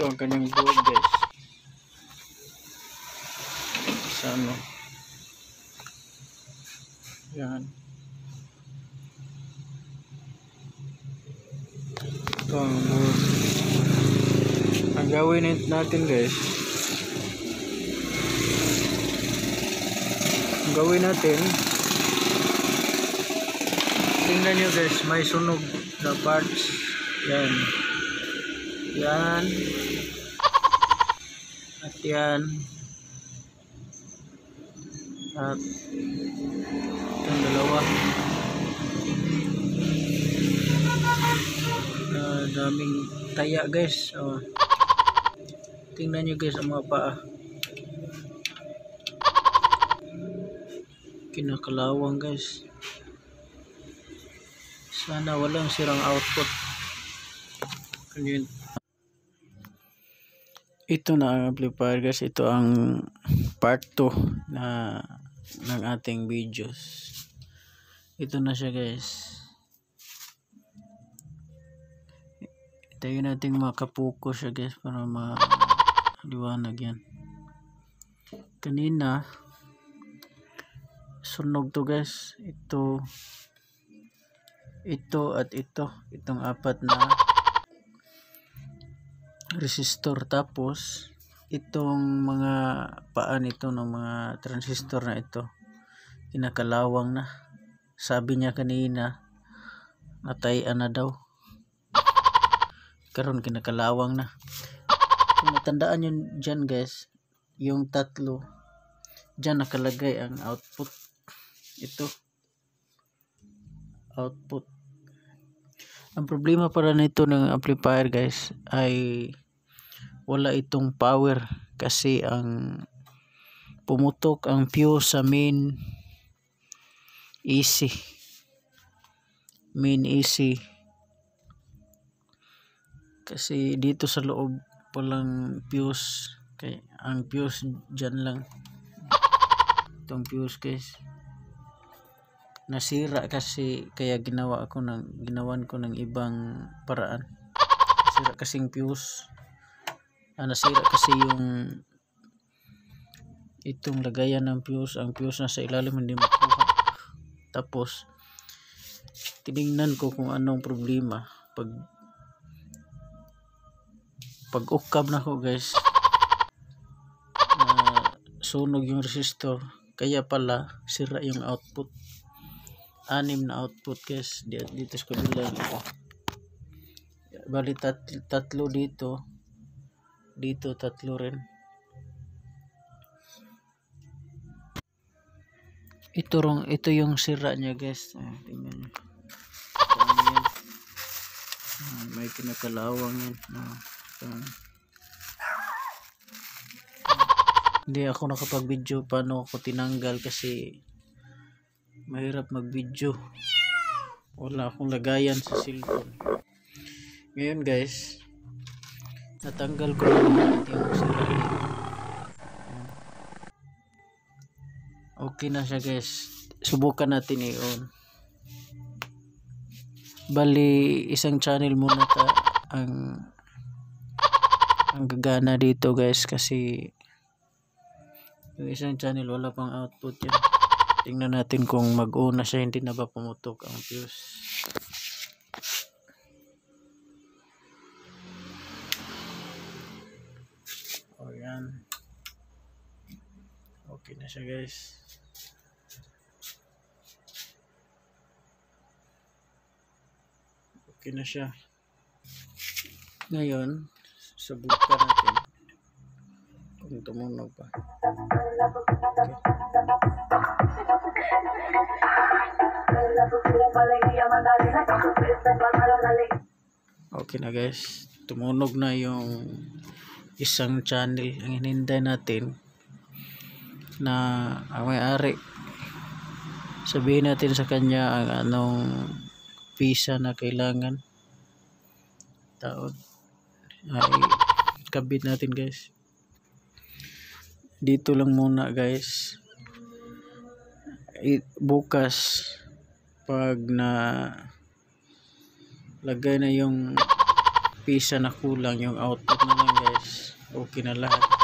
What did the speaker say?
Ito ang kanyang board guys. Sa ano. Yan. Ito ang board. Ang gawin natin guys. Ang gawin natin. Tingnan nyo guys. May sunog na parts. Yan. Yan. At yan. At itong dalawa. Daming taya guys. Tingnan nyo guys ang mga paa. Kinakalawang guys. Sana walang sirang output. Ito na ang amplifier guys. Ito ang part 2 ng ating videos. Ito na siya guys. Tayo natin makapokus siya guys para maliwanag yan. Kanina sunog to guys. Ito at ito. Itong apat na resistor, tapos itong mga paa nito ng mga transistor na ito kinakalawang na. Sabi niya kanina natayan na daw, karon kinakalawang na. Kung matandaan nyo dyan guys, yung tatlo dyan nakalagay ang output. Ito output. Ang problema para nito ng amplifier guys ay wala itong power kasi ang pumutok ang fuse sa main AC. Kasi dito sa loob walang fuse. Kaya ang fuse dyan lang. Itong fuse guys nasira kasi, kaya ginawan ko ng ibang paraan. Nasira kasing fuse. Nasira kasi yung itong lagayan ng fuse. Ang fuse nasa ilalim, hindi makuha. Tapos tinignan ko kung anong problema. Pag ukab na ko guys, na sunog yung resistor, kaya pala sira yung output. 6 na output guys dito sa kabila. Bali tatlo dito, tatlo rin. Ito yung sira niya guys. Tingnan niyo. May kinakalawang yan. Hindi ako nakapag-video paano ako tinanggal kasi mahirap mag-video. Wala akong lagayan sa cellphone. Ngayon guys, natanggal ko na lahat yung sira. Okay na siya guys. Subukan natin i-on. Bali isang channel muna ang gagana dito guys kasi yung isang channel wala pang output yan. Tingnan natin kung mag-on na siya, hindi na ba pumutok ang fuse. O yan. Okay na siya guys. Okay na siya. Ngayon, subukan natin kung tumunog pa. Okay na guys, tumunog na yung isang channel. Ang hinintay natin na ang may-ari, sabihin natin sa kanya ang anong visa na kailangan taon ay kabit natin guys. Dito lang muna guys. Bukas pag na lagay na yung pisa na kulang, yung output na lang guys, guys. Okay na lahat.